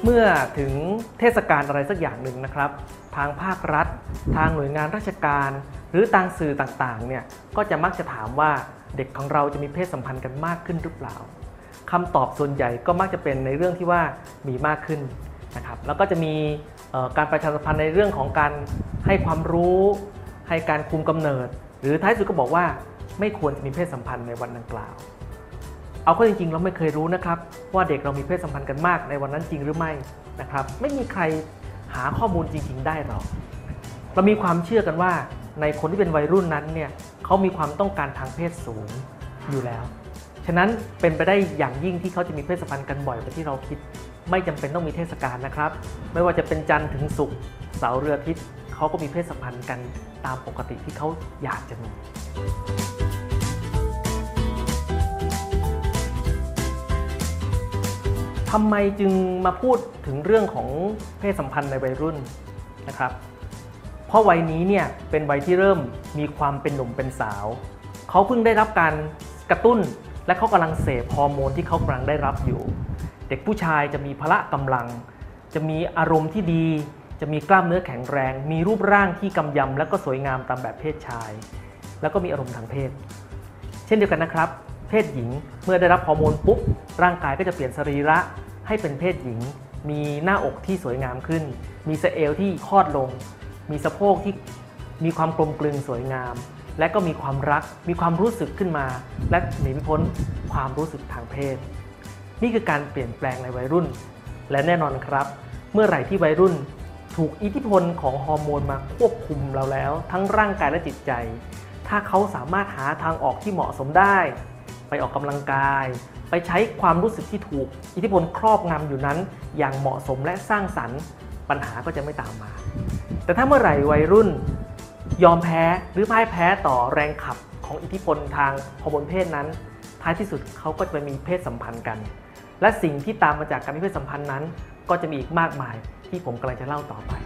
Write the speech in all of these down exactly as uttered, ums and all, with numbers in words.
มื่อถึงเทศกาลอะไรสักอย่างหนึ่งนะครับทางภาครัฐทางหน่วยงานราชการหรือทางสื่อต่างๆเนี่ยก็จะมักจะถามว่าเด็กของเราจะมีเพศสัมพันธ์กันมากขึ้นหรือเปล่าคำตอบส่วนใหญ่ก็มักจะเป็นในเรื่องที่ว่ามีมากขึ้นนะครับแล้วก็จะมีการประชาสัมพันธ์ในเรื่องของการให้ความรู้ให้การคุมกำเนิดหรือท้ายสุดก็บอกว่าไม่ควรจะมีเพศสัมพันธ์ในวันดังกล่าวเอาเข้าจริงๆเราไม่เคยรู้นะครับว่าเด็กเรามีเพศสัมพันธ์กันมากในวันนั้นจริงหรือไม่นะครับไม่มีใครหาข้อมูลจริงๆได้หรอกเรามีความเชื่อกันว่าในคนที่เป็นวัยรุ่นนั้นเนี่ยเขามีความต้องการทางเพศสูงอยู่แล้วฉะนั้นเป็นไปได้อย่างยิ่งที่เขาจะมีเพศสัมพันธ์กันบ่อยกว่าที่เราคิดไม่จำเป็นต้องมีเทศกาลนะครับไม่ว่าจะเป็นจันทร์ถึงศุกร์เสาร์เรืออาทิตย์เขาก็มีเพศสัมพันธ์กันตามปกติที่เขาอยากจะมีทำไมจึงมาพูดถึงเรื่องของเพศสัมพันธ์ในวัยรุ่นนะครับเพราะวัยนี้เนี่ยเป็นวัยที่เริ่มมีความเป็นหนุ่มเป็นสาวเขาเพิ่งได้รับการกระตุ้นและเขากำลังเสพฮอร์โมนที่เขากำลังได้รับอยู่เด็กผู้ชายจะมีพละกำลังจะมีอารมณ์ที่ดีจะมีกล้ามเนื้อแข็งแรงมีรูปร่างที่กำยำและก็สวยงามตามแบบเพศชายแล้วก็มีอารมณ์ทางเพศเช่นเดียวกันนะครับเพศหญิงเมื่อได้รับฮอร์โมนปุ๊บร่างกายก็จะเปลี่ยนสรีระให้เป็นเพศหญิงมีหน้าอกที่สวยงามขึ้นมีสะเอวที่คลอดลงมีสะโพกที่มีความกลมกลืนสวยงามและก็มีความรักมีความรู้สึกขึ้นมาและหนีไม่พ้นความรู้สึกทางเพศนี่คือการเปลี่ยนแปลงในวัยรุ่นและแน่นอนครับเมื่อไหร่ที่วัยรุ่นถูกอิทธิพลของฮอร์โมนมาควบคุมเราแล้วทั้งร่างกายและจิตใจถ้าเขาสามารถหาทางออกที่เหมาะสมได้ไปออกกำลังกายไปใช้ความรู้สึกที่ถูกอิทธิพลครอบงำอยู่นั้นอย่างเหมาะสมและสร้างสรรค์ปัญหาก็จะไม่ตามมาแต่ถ้าเมื่อไหร่วัยรุ่นยอมแพ้หรือพ่ายแพ้ต่อแรงขับของอิทธิพลทางฮอร์โมนเพศนั้นท้ายที่สุดเขาก็จะไปมีเพศสัมพันธ์กันและสิ่งที่ตามมาจากการมีเพศสัมพันธ์นั้นก็จะมีอีกมากมายที่ผมกำลังจะเล่าต่อไป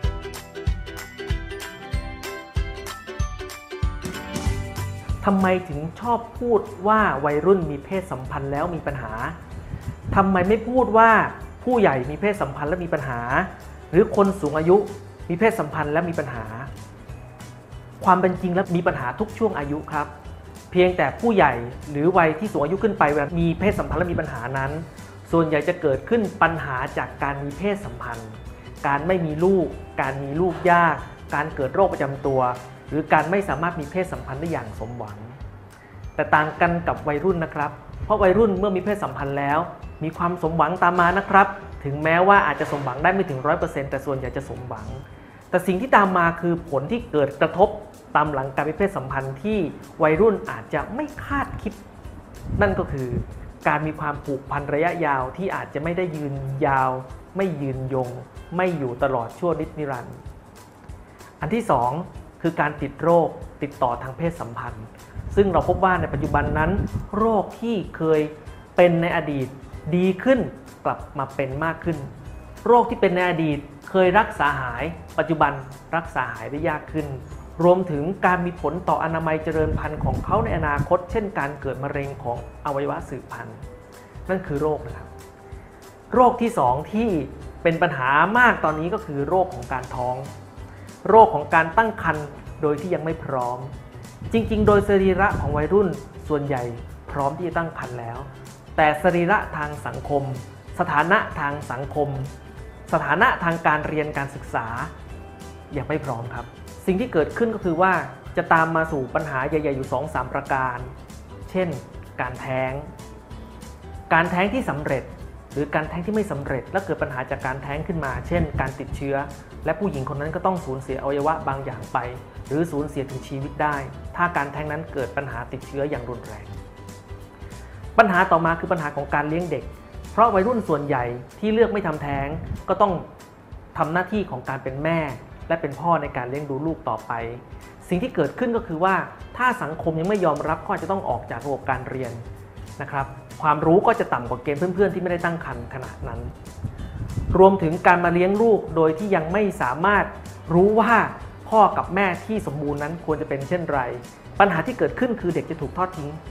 ทำไมถึงชอบพูดว่าวัยรุ่นมีเพศสัมพันธ์แล้วมีปัญหาทำไมไม่พูดว่าผู้ใหญ่มีเพศสัมพันธ์และมีปัญหาหรือคนสูงอายุมีเพศสัมพันธ์และมีปัญหาความเป็นจริงแล้วมีปัญหาทุกช่วงอายุครับเพียงแต่ผู้ใหญ่หรือวัยที่สูงอายุขึ้นไปเวลามีเพศสัมพันธ์และมีปัญหานั้นส่วนใหญ่จะเกิดขึ้นปัญหาจากการมีเพศสัมพันธ์การไม่มีลูกการมีลูกยากการเกิดโรคประจำตัวหรือการไม่สามารถมีเพศสัมพันธ์ได้อย่างสมหวังแต่ต่างกันกับวัยรุ่นนะครับเพราะวัยรุ่นเมื่อมีเพศสัมพันธ์แล้วมีความสมหวังตามมานะครับถึงแม้ว่าอาจจะสมหวังได้ไม่ถึง ร้อยเปอร์เซ็นต์ แต่ส่วนใหญ่จะสมหวังแต่สิ่งที่ตามมาคือผลที่เกิดกระทบตามหลังการมีเพศสัมพันธ์ที่วัยรุ่นอาจจะไม่คาดคิดนั่นก็คือการมีความผูกพันระยะยาวที่อาจจะไม่ได้ยืนยาวไม่ยืนยงไม่อยู่ตลอดชั่วนิจนิรันดร์อันที่สองคือการติดโรคติดต่อทางเพศสัมพันธ์ซึ่งเราพบว่าในปัจจุบันนั้นโรคที่เคยเป็นในอดีตดีขึ้นกลับมาเป็นมากขึ้นโรคที่เป็นในอดีตเคยรักษาหายปัจจุบันรักษาหายได้ยากขึ้นรวมถึงการมีผลต่ออนามัยเจริญพันธุ์ของเขาในอนาคตเช่นการเกิดมะเร็งของอวัยวะสืบพันธุ์นั่นคือโรคนะครับโรคที่สองที่เป็นปัญหามากตอนนี้ก็คือโรคของการท้องโรคของการตั้งครรภ์โดยที่ยังไม่พร้อมจริงๆโดยสรีระของวัยรุ่นส่วนใหญ่พร้อมที่จะตั้งครรภ์แล้วแต่สรีระทางสังคมสถานะทางสังคมสถานะทางการเรียนการศึกษายังไม่พร้อมครับสิ่งที่เกิดขึ้นก็คือว่าจะตามมาสู่ปัญหาใหญ่ๆอยู่ สองถึงสาม ประการเช่นการแท้งการแท้งที่สำเร็จหรือการแท้งที่ไม่สำเร็จและเกิดปัญหาจากการแท้งขึ้นมาเช่นการติดเชื้อและผู้หญิงคนนั้นก็ต้องสูญเสียอวัยวะบางอย่างไปหรือสูญเสียถึงชีวิตได้ถ้าการแท้งนั้นเกิดปัญหาติดเชื้ออย่างรุนแรงปัญหาต่อมาคือปัญหาของการเลี้ยงเด็กเพราะวัยรุ่นส่วนใหญ่ที่เลือกไม่ทำแท้งก็ต้องทำหน้าที่ของการเป็นแม่และเป็นพ่อในการเลี้ยงดูลูกต่อไปสิ่งที่เกิดขึ้นก็คือว่าถ้าสังคมยังไม่ยอมรับก็จะต้องออกจากระบบการเรียนนะครับความรู้ก็จะต่ำกว่าเกณฑ์เพื่อนๆที่ไม่ได้ตั้งครรภ์ขนาดนั้นรวมถึงการมาเลี้ยงลูกโดยที่ยังไม่สามารถรู้ว่าพ่อกับแม่ที่สมบูรณ์นั้นควรจะเป็นเช่นไรปัญหาที่เกิดขึ้นคือเด็กจะถูกทอดทิ้งป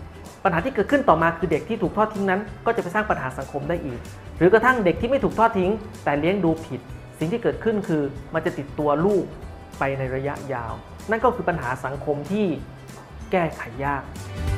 ปัญหาที่เกิดขึ้นต่อมาคือเด็กที่ถูกทอดทิ้งนั้นก็จะไปสร้างปัญหาสังคมได้อีกหรือกระทั่งเด็กที่ไม่ถูกทอดทิ้งแต่เลี้ยงดูผิดสิ่งที่เกิดขึ้นคือมันจะติดตัวลูกไปในระยะยาวนั่นก็คือปัญหาสังคมที่แก้ไขยาก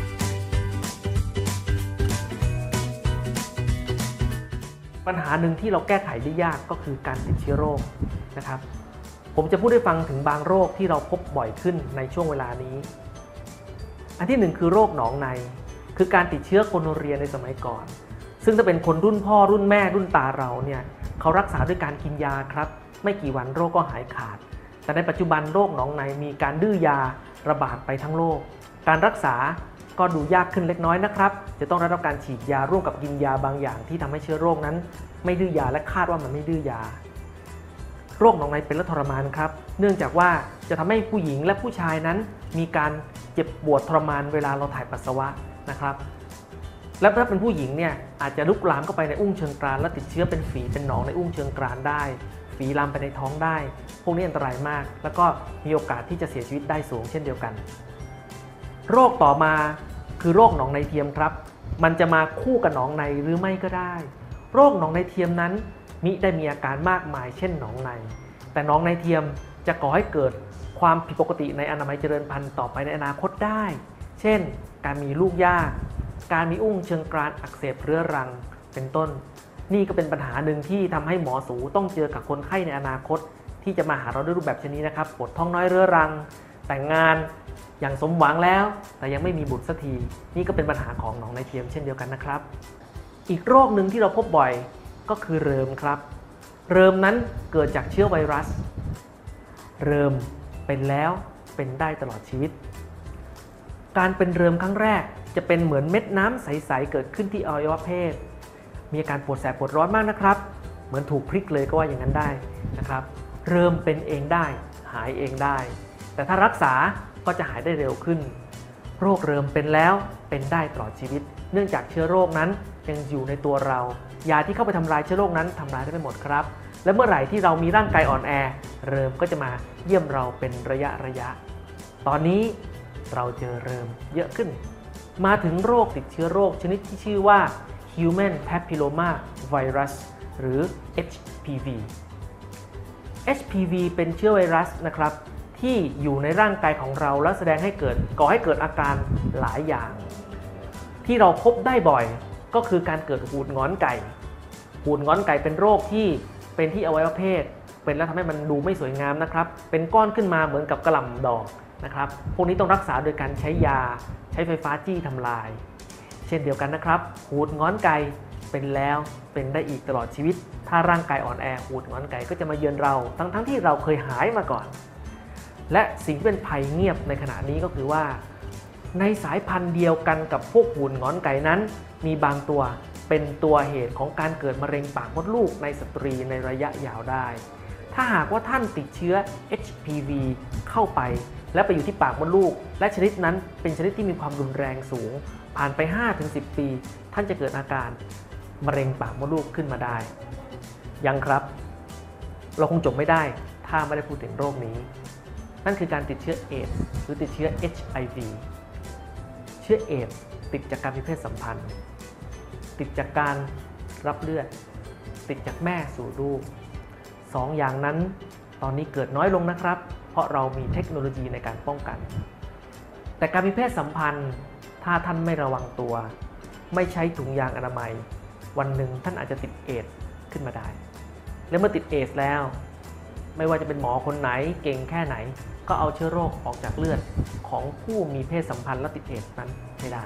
ปัญหาหนึ่งที่เราแก้ไขได้ยากก็คือการติดเชื้อโรคนะครับผมจะพูดให้ฟังถึงบางโรคที่เราพบบ่อยขึ้นในช่วงเวลานี้อันที่หนึ่งคือโรคหนองในคือการติดเชื้อโกโนเรียในสมัยก่อนซึ่งถ้าเป็นคนรุ่นพ่อรุ่นแม่รุ่นตาเราเนี่ยเขารักษาด้วยการกินยาครับไม่กี่วันโรคก็หายขาดแต่ในปัจจุบันโรคหนองในมีการดื้อยาระบาดไปทั้งโลกการรักษาก็ดูยากขึ้นเล็กน้อยนะครับจะต้องได้รับการฉีดยาร่วมกับกินยาบางอย่างที่ทำให้เชื้อโรคนั้นไม่ดื้อยาและคาดว่ามันไม่ดื้อยาโรคหนองในเป็นและทรมานครับเนื่องจากว่าจะทำให้ผู้หญิงและผู้ชายนั้นมีการเจ็บปวดทรมานเวลาเราถ่ายปัสสาวะนะครับและถ้าเป็นผู้หญิงเนี่ยอาจจะลุกลามเข้าไปในอุ้งเชิงกรานและติดเชื้อเป็นฝีเป็นหนองในอุ้งเชิงกรานได้ฝีลามไปในท้องได้พวกนี้อันตรายมากแล้วก็มีโอกาสที่จะเสียชีวิตได้สูงเช่นเดียวกันโรคต่อมาคือโรคหนองในเทียมครับมันจะมาคู่กับหนองในหรือไม่ก็ได้โรคหนองในเทียมนั้นมิได้มีอาการมากมายเช่นหนองในแต่หนองในเทียมจะก่อให้เกิดความผิดปกติในอนามัยเจริญพันธุ์ต่อไปในอนาคตได้เช่นการมีลูกยากการมีอุ้งเชิงกรานอักเสบเรื้อรังเป็นต้นนี่ก็เป็นปัญหาหนึ่งที่ทำให้หมอสูต้องเจอกับคนไข้ในอนาคตที่จะมาหาเราด้วยรูปแบบชนิดนะครับปวดท้องน้อยเรื้อรังแต่งงานอย่างสมหวังแล้วแต่ยังไม่มีบุตรสักทีนี่ก็เป็นปัญหาของหนองในเทียมเช่นเดียวกันนะครับอีกโรคหนึ่งที่เราพบบ่อยก็คือเริมครับเริมนั้นเกิดจากเชื้อไวรัสเริมเป็นแล้วเป็นได้ตลอดชีวิตการเป็นเริมครั้งแรกจะเป็นเหมือนเม็ดน้ำใสๆเกิดขึ้นที่อวัยวะเพศมีอาการปวดแสบปวดร้อนมากนะครับเหมือนถูกพริกเลยก็ว่าอย่างนั้นได้นะครับเริมเป็นเองได้หายเองได้แต่ถ้ารักษาก็จะหายได้เร็วขึ้นโรคเริมเป็นแล้วเป็นได้ตลอดชีวิตเนื่องจากเชื้อโรคนั้นยังอยู่ในตัวเรายาที่เข้าไปทำลายเชื้อโรคนั้นทำลายได้ไม่หมดครับและเมื่อไหร่ที่เรามีร่างกายอ่อนแอเริมก็จะมาเยี่ยมเราเป็นระยะระยะตอนนี้เราเจอเริมเยอะขึ้นมาถึงโรคติดเชื้อโรคชนิดที่ชื่อว่า Human Papilloma Virus หรือ เอช พี วี เอช พี วี เป็นเชื้อไวรัสนะครับที่อยู่ในร่างกายของเราและแสดงให้เกิดก่อให้เกิดอาการหลายอย่างที่เราพบได้บ่อยก็คือการเกิดหูดงอนไก่หูดงอนไก่เป็นโรคที่เป็นที่อวัยวะเพศเป็นแล้วทำให้มันดูไม่สวยงามนะครับเป็นก้อนขึ้นมาเหมือนกับกระหล่ำดอกนะครับพวกนี้ต้องรักษาโดยการใช้ยาใช้ไฟฟ้าจี้ทำลายเช่นเดียวกันนะครับหูดงอนไก่เป็นแล้วเป็นได้อีกตลอดชีวิตถ้าร่างกายอ่อนแอหูดงอนไก่ก็จะมาเยือนเราทั้งทั้งที่เราเคยหายมาก่อนและสิ่งที่เป็นภัยเงียบในขณะนี้ก็คือว่าในสายพันธุ์เดียวกันกับพวกหูดงอนไก่นั้นมีบางตัวเป็นตัวเหตุของการเกิดมะเร็งปากมดลูกในสตรีในระยะยาวได้ถ้าหากว่าท่านติดเชื้อ เอช พี วี เข้าไปและไปอยู่ที่ปากมดลูกและชนิดนั้นเป็นชนิดที่มีความรุนแรงสูงผ่านไป ห้าถึงสิบ ปีท่านจะเกิดอาการมะเร็งปากมดลูกขึ้นมาได้ยังครับเราคงจบไม่ได้ถ้าไม่ได้พูดถึงโรคนี้นั่นคือการติดเชื้อเอดส์หรือติดเชื้อ เอช ไอ วี เชื้อเอดส์ติดจากการมีเพศสัมพันธ์ติดจากการรับเลือดติดจากแม่สู่ลูกสองอย่างนั้นตอนนี้เกิดน้อยลงนะครับเพราะเรามีเทคโนโลยีในการป้องกันแต่การมีเพศสัมพันธ์ถ้าท่านไม่ระวังตัวไม่ใช้ถุงยางอนามัยวันหนึ่งท่านอาจจะติดเอดส์ขึ้นมาได้และเมื่อติดเอดส์แล้วไม่ว่าจะเป็นหมอคนไหนเก่งแค่ไหนก็เอาเชื้อโรคออกจากเลือดของผู้มีเพศสัมพันธ์และติดเอดส์นั้นไม่ได้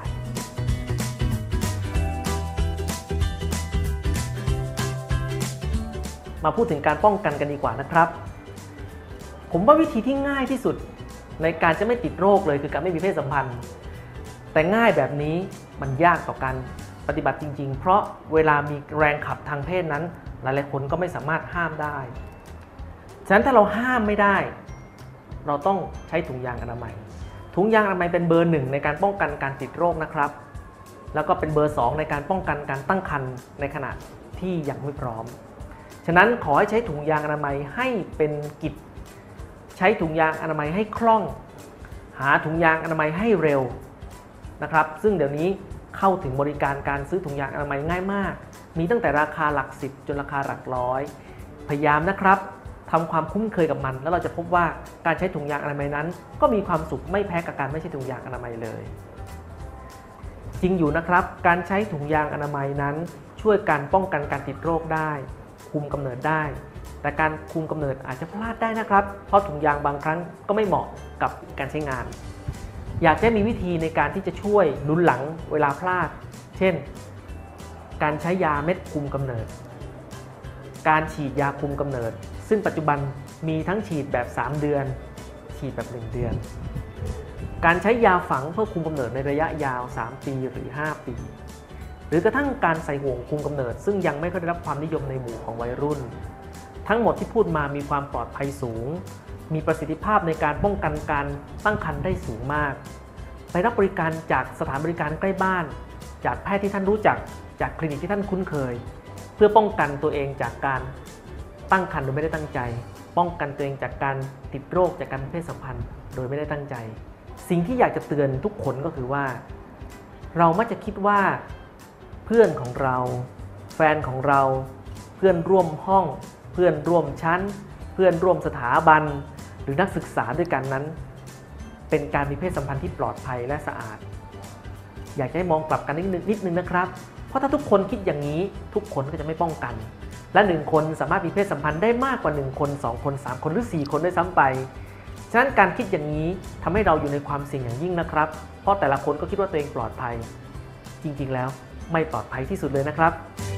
มาพูดถึงการป้องกันกันดีกว่านะครับผมว่าวิธีที่ง่ายที่สุดในการจะไม่ติดโรคเลยคือการไม่มีเพศสัมพันธ์แต่ง่ายแบบนี้มันยากต่อการปฏิบัติจริงๆเพราะเวลามีแรงขับทางเพศนั้นหลายๆคนก็ไม่สามารถห้ามได้ฉะนั้นถ้าเราห้ามไม่ได้เราต้องใช้ถุงยางอนามัยถุงยางอนามัยเป็นเบอร์หนึ่งในการป้องกันการติดโรคนะครับแล้วก็เป็นเบอร์สองในการป้องกันการตั้งครรภ์ในขณะที่ยังไม่พร้อมฉะนั้นขอให้ใช้ถุงยางอนามัยให้เป็นกิจใช้ถุงยางอนามัยให้คล่องหาถุงยางอนามัยให้เร็วนะครับซึ่งเดี๋ยวนี้เข้าถึงบริการการซื้อถุงยางอนามัยง่ายมากมีตั้งแต่ราคาหลักสิบจนราคาหลักร้อยพยายามนะครับทำความคุ้นเคยกับมันแล้วเราจะพบว่าการใช้ถุงยางอนามัยนั้นก็มีความสุขไม่แพ้กับการไม่ใช้ถุงยางอนามัยเลยจริงอยู่นะครับการใช้ถุงยางอนามัยนั้นช่วยการป้องกันการติดโรคได้คุมกำเนิดได้แต่การคุมกำเนิดอาจจะพลาดได้นะครับเพราะถุงยางบางครั้งก็ไม่เหมาะกับการใช้งานอยากจะมีวิธีในการที่จะช่วยหนุนหลังเวลาพลาดเช่นการใช้ยาเม็ดคุมกำเนิดการฉีดยาคุมกำเนิดซึ่งปัจจุบันมีทั้งฉีดแบบสามเดือนฉีดแบบหนึ่งเดือนการใช้ยาฝังเพื่อคุมกำเนิดในระยะยาวสามปีหรือห้าปีหรือกระทั่งการใส่ห่วงคุมกำเนิดซึ่งยังไม่ค่อยได้รับความนิยมในหมู่ของวัยรุ่นทั้งหมดที่พูดมามีความปลอดภัยสูงมีประสิทธิภาพในการป้องกันการตั้งครรภ์ได้สูงมากไปรับบริการจากสถานบริการใกล้บ้านจากแพทย์ที่ท่านรู้จักจากคลินิกที่ท่านคุ้นเคยเพื่อป้องกันตัวเองจากการตั้งครรภ์โดยไม่ได้ตั้งใจป้องกันตัวเองจากการติดโรคจากการมีเพศสัมพันธ์โดยไม่ได้ตั้งใจสิ่งที่อยากจะเตือนทุกคนก็คือว่าเรามักจะคิดว่าเพื่อนของเราแฟนของเราเพื่อนร่วมห้องเพื่อนร่วมชั้นเพื่อนร่วมสถาบันหรือนักศึกษาด้วยกันนั้นเป็นการมีเพศสัมพันธ์ที่ปลอดภัยและสะอาดอยากให้มองกลับกันนิดนึงนิดนึงนะครับเพราะถ้าทุกคนคิดอย่างนี้ทุกคนก็จะไม่ป้องกันและหนึ่งคนสามารถมีเพศสัมพันธ์ได้มากกว่าหนึ่งคนสองคนสามคนหรือสี่คนด้วยซ้ำไปฉะนั้นการคิดอย่างนี้ทำให้เราอยู่ในความเสี่ยงอย่างยิ่งนะครับเพราะแต่ละคนก็คิดว่าตัวเองปลอดภัยจริงๆแล้วไม่ปลอดภัยที่สุดเลยนะครับ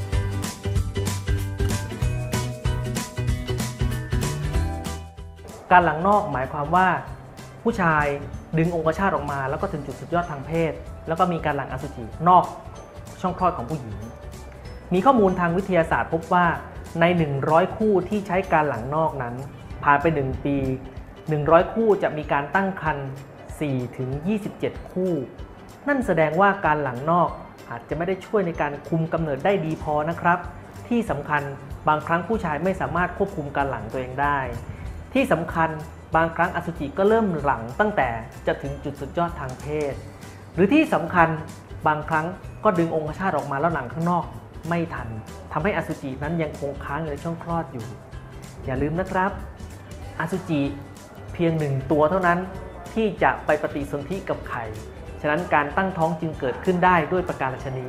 การหลังนอกหมายความว่าผู้ชายดึงองคชาตออกมาแล้วก็ถึงจุดสุดยอดทางเพศแล้วก็มีการหลั่งอสุจินอกช่องคลอดของผู้หญิงมีข้อมูลทางวิทยาศาสตร์พบว่าในหนึ่งร้อยคู่ที่ใช้การหลั่งนอกนั้นผ่านไปหนึ่งปีหนึ่งร้อยคู่จะมีการตั้งครรภ์ สี่ถึงยี่สิบเจ็ด คู่นั่นแสดงว่าการหลั่งนอกอาจจะไม่ได้ช่วยในการคุมกำเนิดได้ดีพอนะครับที่สำคัญบางครั้งผู้ชายไม่สามารถควบคุมการหลั่งตัวเองได้ที่สำคัญบางครั้งอสุจิก็เริ่มหลั่งตั้งแต่จะถึงจุดสุดยอดทางเพศหรือที่สำคัญบางครั้งก็ดึงองคชาตออกมาแล้วหลั่งข้างนอกไม่ทันทำให้อสุจินั้นยังคงค้างอยู่ในช่องคลอดอยู่อย่าลืมนะครับอสุจิเพียงหนึ่งตัวเท่านั้นที่จะไปปฏิสนธิกับไข่ฉะนั้นการตั้งท้องจึงเกิดขึ้นได้ด้วยประการฉะนี้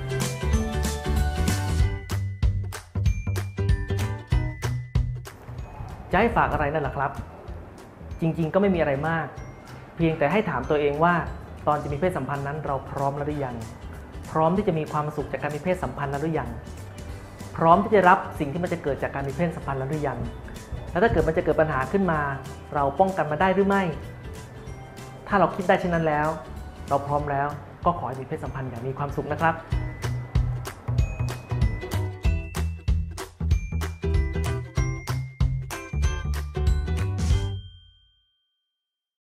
จะให้ฝากอะไรนั่นแหละครับจริงๆก็ไม่มีอะไรมากเพียงแต่ให้ถามตัวเองว่าตอนจะมีเพศสัมพันธ์นั้นเราพร้อมแล้วหรือยังพร้อมที่จะมีความสุขจากการมีเพศสัมพันธ์แล้วหรือยังพร้อมที่จะรับสิ่งที่มันจะเกิดจากการมีเพศสัมพันธ์แล้วหรือยังแล้วถ้าเกิดมันจะเกิดปัญหาขึ้นมาเราป้องกันมาได้หรือไม่ถ้าเราคิดได้เช่นนั้นแล้วเราพร้อมแล้วก็ขอให้มีเพศสัมพันธ์อย่างมีความสุขนะครับ